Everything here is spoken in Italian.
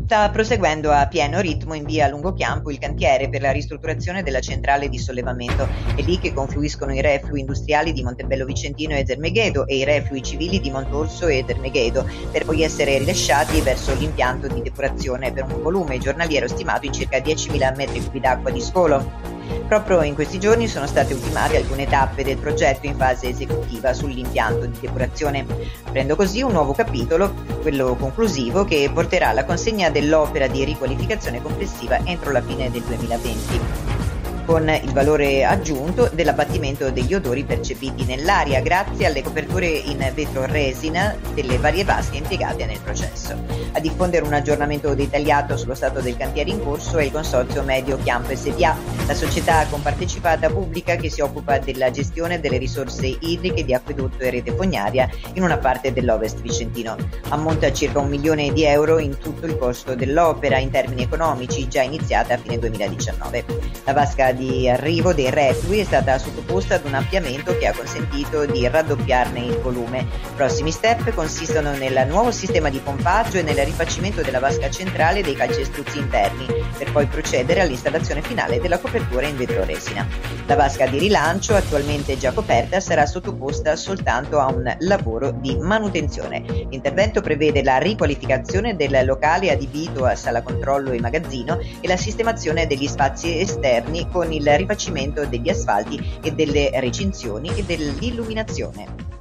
Sta proseguendo a pieno ritmo in via Lungochiampo il cantiere per la ristrutturazione della centrale di sollevamento. È lì che confluiscono i reflui industriali di Montebello Vicentino e Zermeghedo e i reflui civili di Montorso e Zermeghedo, per poi essere rilasciati verso l'impianto di depurazione per un volume giornaliero stimato in circa 10.000 metri cubi d'acqua di scolo. Proprio in questi giorni sono state ultimate alcune tappe del progetto in fase esecutiva sull'impianto di depurazione, aprendo così un nuovo capitolo, quello conclusivo, che porterà alla consegna dell'opera di riqualificazione complessiva entro la fine del 2020, con il valore aggiunto dell'abbattimento degli odori percepiti nell'aria grazie alle coperture in vetro resina delle varie vasche impiegate nel processo. A diffondere un aggiornamento dettagliato sullo stato del cantiere in corso è il Consorzio Medio Chiampo SpA, la società compartecipata pubblica che si occupa della gestione delle risorse idriche di acquedotto e rete fognaria in una parte dell'Ovest vicentino. Ammonta a circa 1 milione di euro in tutto il costo dell'opera in termini economici, già iniziata a fine 2019. La vasca di arrivo dei reflui è stata sottoposta ad un ampliamento che ha consentito di raddoppiarne il volume. Prossimi step consistono nel nuovo sistema di pompaggio e nel rifacimento della vasca centrale e dei calcestruzzi interni, per poi procedere all'installazione finale della copertura in vetro resina. La vasca di rilancio, attualmente già coperta, sarà sottoposta soltanto a un lavoro di manutenzione. L'intervento prevede la riqualificazione del locale adibito a sala controllo e magazzino e la sistemazione degli spazi esterni con il rifacimento degli asfalti e delle recinzioni e dell'illuminazione.